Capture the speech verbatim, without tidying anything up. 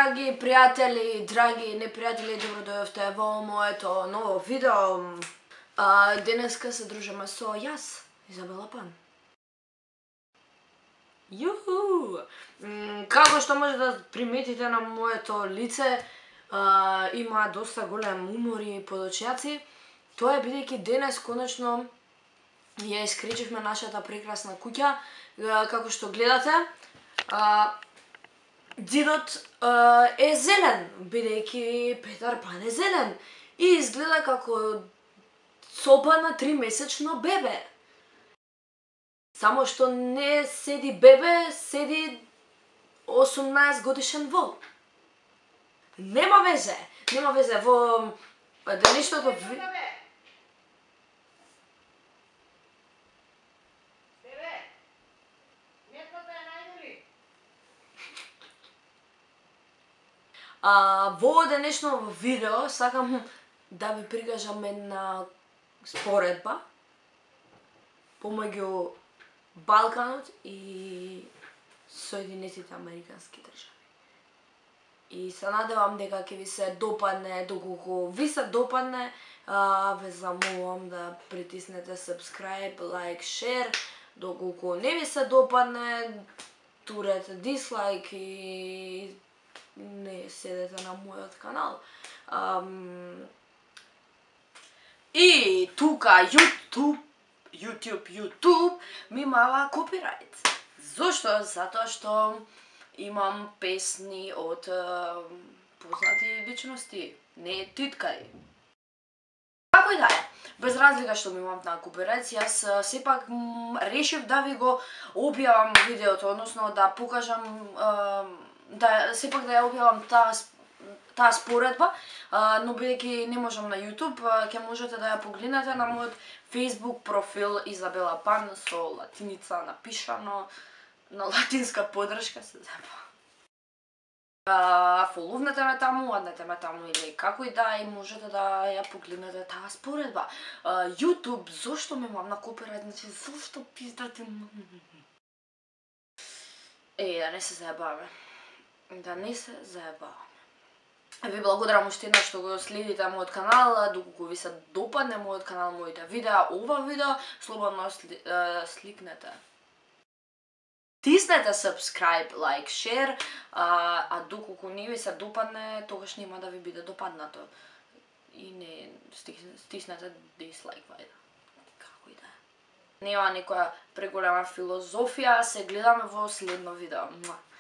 Драги пријатели, драги непријатели, добро дојдовте во моето ново видео. А, денеска се дружиме со јас, Изабела Пан. Јуху! Како што може да приметите на моето лице, а, има доста голем умор и подочјаци. Тоа е бидејќи денес конечно ја искречивме нашата прекрасна куќа, како што гледате. А, Дидот uh, е зелен, бидејќи Петар Пан е зелен и изгледа како цопа на тримесечно бебе. Само што не седи бебе, седи осумнаесет годишен вол. Нема везе, нема везе, во денешното ви... А, во денешно видео сакам да ви прикажам една споредба помеѓу Балканот и Соединетите Американски држави. И се надевам дека ќе ви се допадне, доколку ви се допадне, а, ве замолувам да притиснете subscribe, like, share, доколку не ви се допадне, турете дислайк и не седете на мојот канал. Um, и тука YouTube, YouTube, YouTube ми мава копирајт. Зошто? Затоа што имам песни од uh, познати личности, не титкари. Како и да е, без разлика што ми имам на копирајт, јас сепак решив да ви го објавам видеото, односно да покажам uh, да сепак да ја објавам таа таа споредба, но бидејќи не можам на YouTube, ќе можете да ја погледнете на мојот Facebook профил Изабела Пан со латиница напишано, на латинска подршка се зема. Фоловнете ме таму, аднете ме таму или како и да, и можете да ја погледнете таа споредба. YouTube, зошто ме имам на копирајт, значи зошто пиздате? Е, да не се заебаваме. Да не се заебаваме. Ви благодарам уште еднаш што го следите мојот канал, доколку ви се допадне мојот канал, моите видеа, ова видео, слободно сли, е, сликнете. Тиснете subscribe, like, share, а, а доколку не ви се допадне, тогаш нема да ви биде допаднато. И не стиснете дислайк, вајде. Како и да е. Нема некоја преголема филозофија, се гледаме во следно видео.